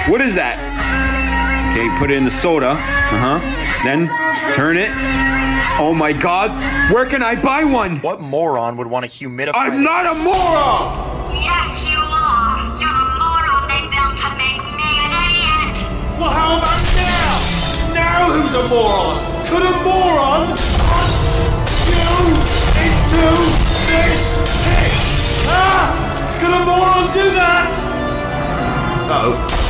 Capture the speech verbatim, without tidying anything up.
What is that? Okay, put it in the soda. Uh-huh. Then turn it. Oh my God. Where can I buy one? What moron would want to humidify? I'm not a moron! Yes, you are. You're the moron they built to make me an idiot. Well, how about now? Now who's a moron? Could a moron punch you into this pit? Ah! Could a moron do that? Uh oh.